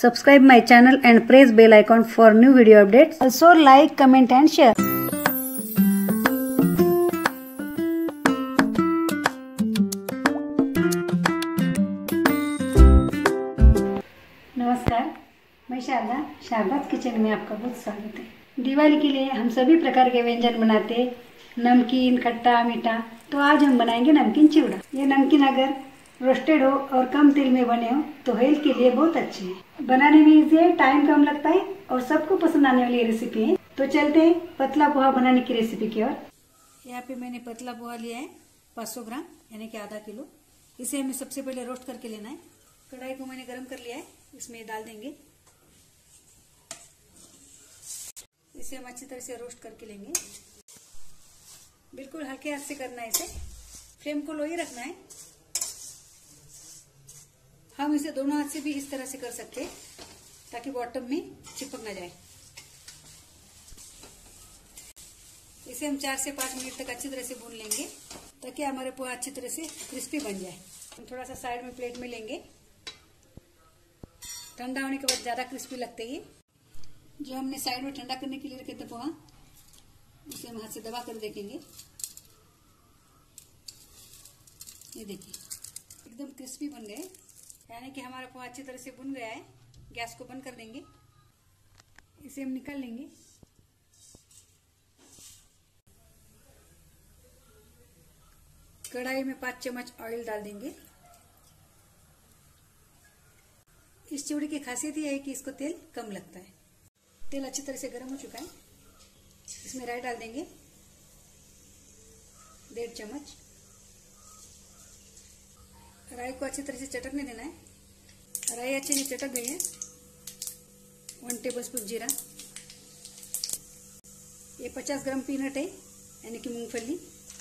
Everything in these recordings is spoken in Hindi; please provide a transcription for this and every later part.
Subscribe my channel and press bell icon for new video updates. Also like, comment and share. नमस्कार, मैं शारदास किचन में आपका बहुत स्वागत है। दिवाली के लिए हम सभी प्रकार के व्यंजन बनाते हैं, नमकीन, खट्टा, मीठा। तो आज हम बनाएंगे नमकीन चिवड़ा। ये नमकीन अगर रोस्टेड हो और कम तेल में बने हो तो हेल्थ के लिए बहुत अच्छे हैं। बनाने में इजी है, टाइम कम लगता है और सबको पसंद आने वाली रेसिपी है। तो चलते हैं पतला पोहा बनाने की रेसिपी की ओर। यहाँ पे मैंने पतला पोहा लिया है 500 ग्राम यानी कि आधा किलो। इसे हमें सबसे पहले रोस्ट करके लेना है। कढ़ाई को मैंने गर्म कर लिया है, इसमें डाल देंगे। इसे हम अच्छी तरह से रोस्ट करके लेंगे। बिल्कुल हल्के हाथ से करना है इसे, फ्लेम को लो ही रखना है। हम इसे दोनों हाथ से भी इस तरह से कर सकते हैं ताकि बॉटम में चिपक ना जाए। इसे हम 4 से 5 मिनट तक अच्छी तरह से भून लेंगे ताकि हमारे पोहा अच्छी तरह से क्रिस्पी बन जाए। हम थोड़ा सा साइड में प्लेट में लेंगे। ठंडा होने के बाद ज्यादा क्रिस्पी लगते हैं। जो हमने साइड में ठंडा करने के लिए रखे थे पोहा, उसे हम हाथ से दबा कर देखेंगे। ये देखिए एकदम क्रिस्पी बन गए, यानी कि हमारा पोहा अच्छी तरह से भुन गया है। गैस को बंद कर देंगे। इसे हम निकाल लेंगे। कढ़ाई में 5 चम्मच ऑयल डाल देंगे। इस चिवड़े की खासियत यह है कि इसको तेल कम लगता है। तेल अच्छी तरह से गर्म हो चुका है। इसमें राई डाल देंगे 1.5 चम्मच। राई को अच्छी तरह से चटकने देना है। राई अच्छे से चटक गई है। 1 टेबलस्पून जीरा। ये 50 ग्राम पीनट है यानी कि मूंगफली।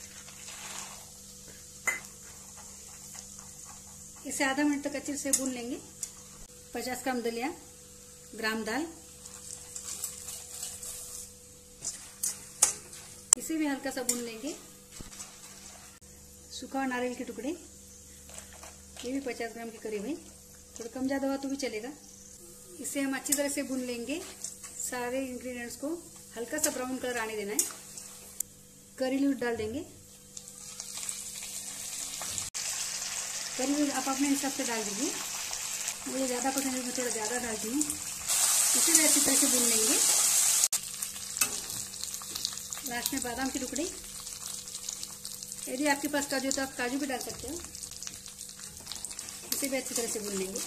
इसे आधा मिनट तक अच्छे से भून लेंगे। 50 ग्राम दलिया, ग्राम दाल, इसे भी हल्का सा भून लेंगे। सूखा नारियल के टुकड़े, ये भी 50 ग्राम के करीब है। थोड़ा कम ज्यादा हुआ तो भी चलेगा। इसे हम अच्छी तरह से भून लेंगे। सारे इंग्रेडिएंट्स को हल्का सा ब्राउन कलर आने देना है। करी लीव्स डाल देंगे। करी लीव्स आप अपने हिसाब से डाल दीजिए। मुझे ज्यादा पसंद है, मैं थोड़ा ज्यादा डालती हूँ। इसे भी अच्छी तरह से भून लेंगे। लास्ट में बादाम के टुकड़े, यदि आपके पास काजू हो तो आप काजू भी डाल सकते हो। इसे भी अच्छी तरह से भून लेंगे।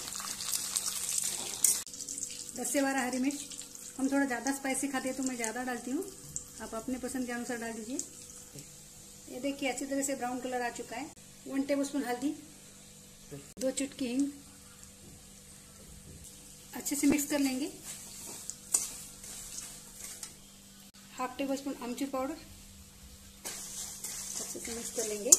10 से 12 हरी मिर्च। हम थोड़ा ज़्यादा स्पाइसी खाते हैं तो मैं ज़्यादा डालती हूँ, आप अपने पसंद के अनुसार डाल दीजिए। ये देखिए अच्छी तरह से ब्राउन कलर आ चुका है। 1 टेबलस्पून हल्दी, 2 चुटकी हींग। अच्छे से मिक्स कर लेंगे। 1/2 टेबलस्पून आमचूर पाउडर, अच्छे से मिक्स कर लेंगे।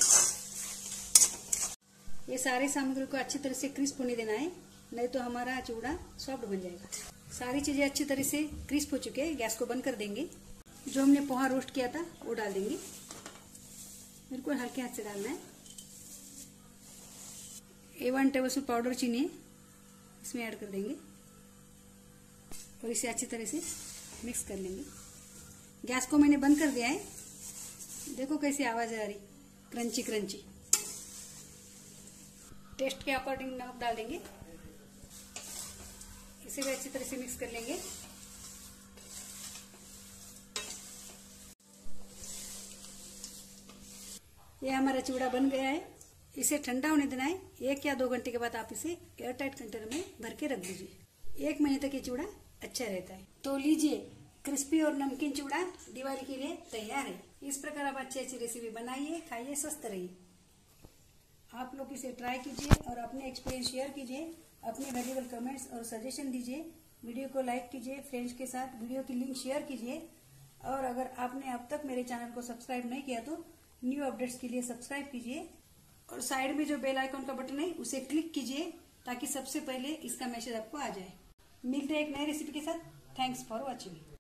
ये सारी सामग्री को अच्छी तरह से क्रिस्प होने देना है, नहीं तो हमारा चिवड़ा सॉफ्ट बन जाएगा। सारी चीजें अच्छी तरह से क्रिस्प हो चुके हैं। गैस को बंद कर देंगे। जो हमने पोहा रोस्ट किया था वो डाल देंगे। बिल्कुल हल्के हाथ से डालना है। 1 टेबलस्पून पाउडर चीनी इसमें ऐड कर देंगे और इसे अच्छी तरह से मिक्स कर लेंगे। गैस को मैंने बंद कर दिया है। देखो कैसी आवाज आ रही, क्रंची क्रंची। टेस्ट के अकॉर्डिंग नमक डाल देंगे। इसे भी अच्छी तरह से मिक्स कर लेंगे। ये हमारा चिवड़ा बन गया है। इसे ठंडा होने देना है। 1 या 2 घंटे के बाद आप इसे एयरटाइट कंटेनर में भर के रख दीजिए। 1 महीने तक ये चिवड़ा अच्छा रहता है। तो लीजिए, क्रिस्पी और नमकीन चिवड़ा दिवाली के लिए तैयार है। इस प्रकार आप अच्छी अच्छी रेसिपी बनाइए, खाइए, स्वस्थ रहिए। आप लोग इसे ट्राई कीजिए और अपने एक्सपीरियंस शेयर कीजिए। अपने वैल्यूएबल कमेंट्स और सजेशन दीजिए। वीडियो को लाइक कीजिए, फ्रेंड्स के साथ वीडियो की लिंक शेयर कीजिए। और अगर आपने अब तक मेरे चैनल को सब्सक्राइब नहीं किया तो न्यू अपडेट्स के लिए सब्सक्राइब कीजिए और साइड में जो बेल आइकॉन का बटन है उसे क्लिक कीजिए ताकि सबसे पहले इसका मैसेज आपको आ जाए। मिलते हैं एक नई रेसिपी के साथ। Thanks for watching.